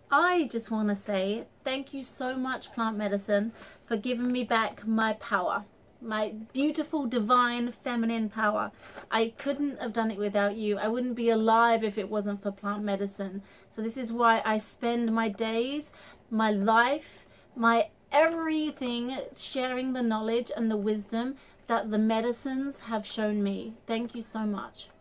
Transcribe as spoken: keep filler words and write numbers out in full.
I just want to say thank you so much, plant medicine, for giving me back my power, my beautiful, divine, feminine power. I couldn't have done it without you. I wouldn't be alive if it wasn't for plant medicine. So this is why I spend my days, my life, my everything sharing the knowledge and the wisdom that the medicines have shown me. Thank you so much.